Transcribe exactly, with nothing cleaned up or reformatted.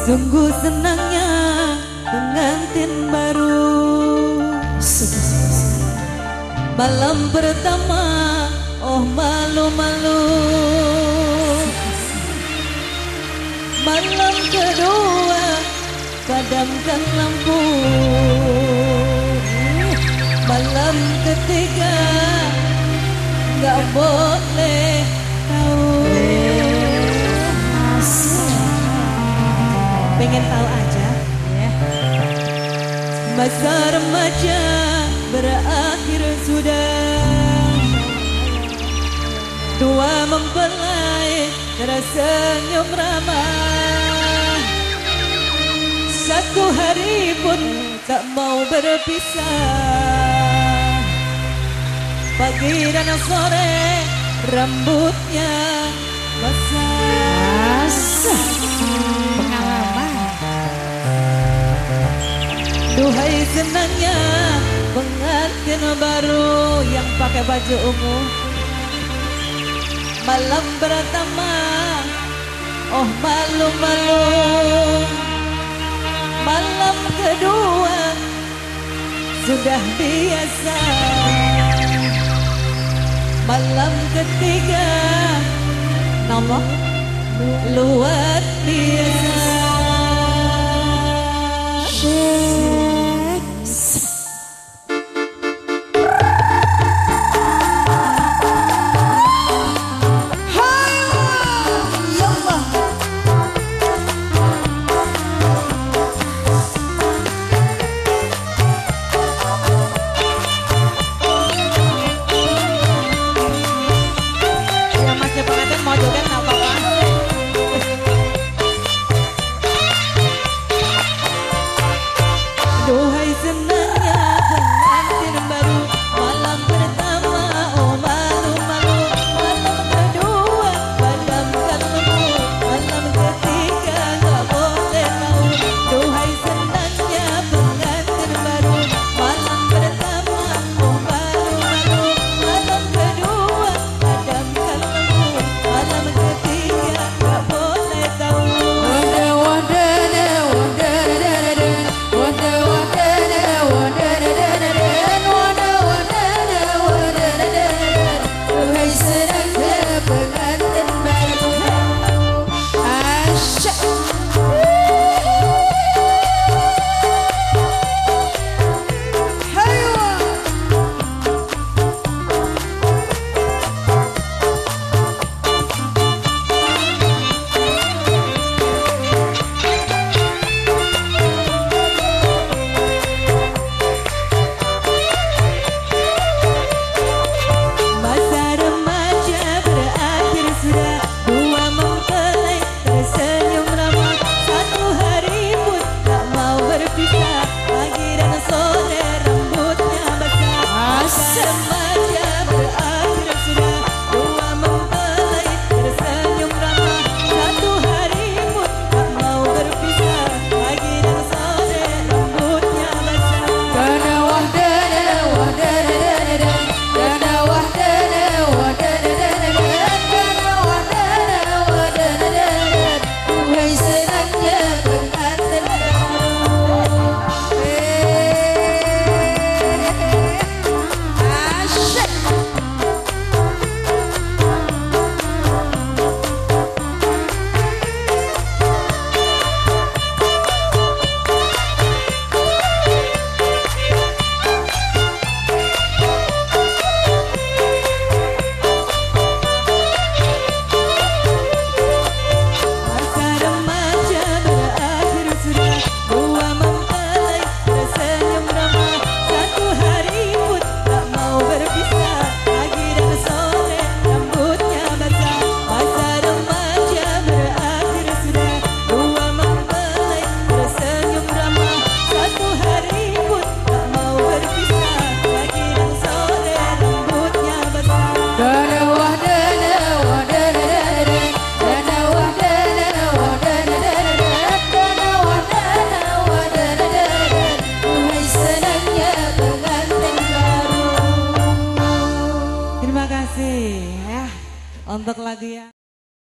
Sungguh senangnya pengantin baru. Malam pertama, oh malu-malu. Malam kedua, padamkan lampu. Malam ketiga, gak boleh tahu. Pengen tahu aja ya. Masa remaja berakhir sudah. Dua mempelai tersenyum ramah. Satu hari pun tak mau berpisah. Pagi dan sore rambutnya basah. Duhai senangnya pengantin baru yang pakai baju ungu. Malam pertama, oh malu-malu. Malam kedua, sudah biasa. Malam ketiga, nomor luar biasa. Duhai senangnya pengantin baru. Malam pertama, oh malu-malu. Malam kedua, padamkan lampu. Malam ketiga, gak boleh tahu. Duhai senangnya pengantin baru. Malam pertama, oh malu-malu. Malam kedua, padamkan lampu. Malam ketiga, gak boleh tahu. Terima kasih ya untuk lagu ya.